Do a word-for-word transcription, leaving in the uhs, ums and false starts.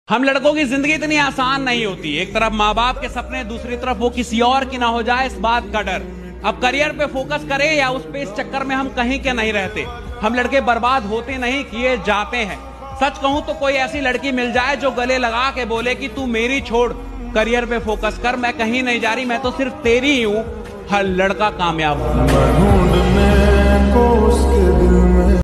हम लड़कों की जिंदगी इतनी आसान नहीं होती। एक तरफ माँ बाप के सपने, दूसरी तरफ वो किसी और की ना हो जाए इस बात का डर। अब करियर पे फोकस करें या उस पे, इस चक्कर में हम कहीं के नहीं रहते। हम लड़के बर्बाद होते नहीं, किए जाते हैं। सच कहूं तो कोई ऐसी लड़की मिल जाए जो गले लगा के बोले कि तू मेरी छोड़, करियर पे फोकस कर, मैं कहीं नहीं जा रही, मैं तो सिर्फ तेरी ही हूं, हर लड़का कामयाब होगा।